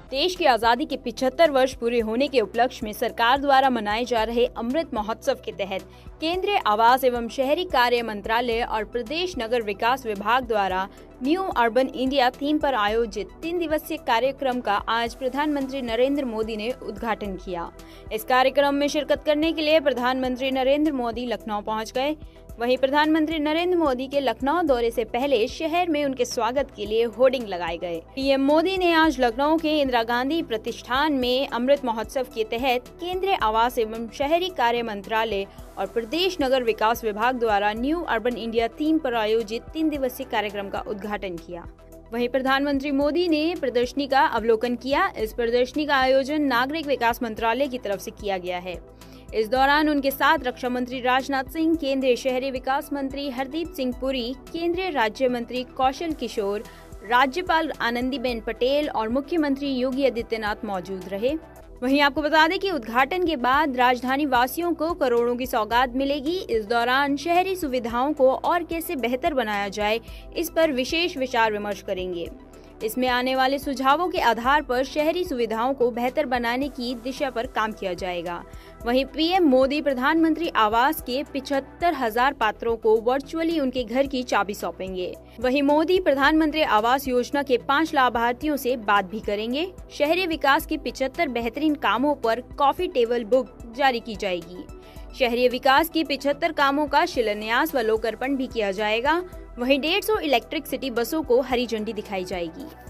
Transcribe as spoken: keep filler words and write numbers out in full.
देश की आज़ादी के पचहत्तर वर्ष पूरे होने के उपलक्ष्य में सरकार द्वारा मनाए जा रहे अमृत महोत्सव के तहत केंद्रीय आवास एवं शहरी कार्य मंत्रालय और प्रदेश नगर विकास विभाग द्वारा न्यू अर्बन इंडिया थीम पर आयोजित तीन दिवसीय कार्यक्रम का आज प्रधानमंत्री नरेंद्र मोदी ने उद्घाटन किया। इस कार्यक्रम में शिरकत करने के लिए प्रधानमंत्री नरेंद्र मोदी लखनऊ पहुंच गए। वहीं प्रधानमंत्री नरेंद्र मोदी के लखनऊ दौरे से पहले शहर में उनके स्वागत के लिए होर्डिंग लगाए गए। पीएम मोदी ने आज लखनऊ के इंदिरा गांधी प्रतिष्ठान में अमृत महोत्सव के तहत केंद्रीय आवास एवं शहरी कार्य मंत्रालय और प्रदेश नगर विकास विभाग द्वारा न्यू अर्बन इंडिया थीम पर आयोजित तीन दिवसीय कार्यक्रम का उद्घाटन किया। वहीं प्रधानमंत्री मोदी ने प्रदर्शनी का अवलोकन किया। इस प्रदर्शनी का आयोजन नागरिक विकास मंत्रालय की तरफ से किया गया है। इस दौरान उनके साथ रक्षा मंत्री राजनाथ सिंह, केंद्रीय शहरी विकास मंत्री हरदीप सिंह पुरी, केंद्रीय राज्य मंत्री कौशल किशोर, राज्यपाल आनंदीबेन पटेल और मुख्यमंत्री योगी आदित्यनाथ मौजूद रहे। वहीं आपको बता दें कि उद्घाटन के बाद राजधानी वासियों को करोड़ों की सौगात मिलेगी। इस दौरान शहरी सुविधाओं को और कैसे बेहतर बनाया जाए, इस पर विशेष विचार विमर्श करेंगे। इसमें आने वाले सुझावों के आधार पर शहरी सुविधाओं को बेहतर बनाने की दिशा पर काम किया जाएगा। वहीं पीएम मोदी प्रधानमंत्री आवास के पिछहत्तर हजार पात्रों को वर्चुअली उनके घर की चाबी सौंपेंगे। वहीं मोदी प्रधानमंत्री आवास योजना के पाँच लाभार्थियों से बात भी करेंगे। शहरी विकास के पिछहत्तर बेहतरीन कामों पर कॉफी टेबल बुक जारी की जाएगी। शहरी विकास के पिछहत्तर कामों का शिलान्यास व लोकार्पण भी किया जाएगा। वहीं डेढ़ सौ इलेक्ट्रिक सिटी बसों को हरी झंडी दिखाई जाएगी।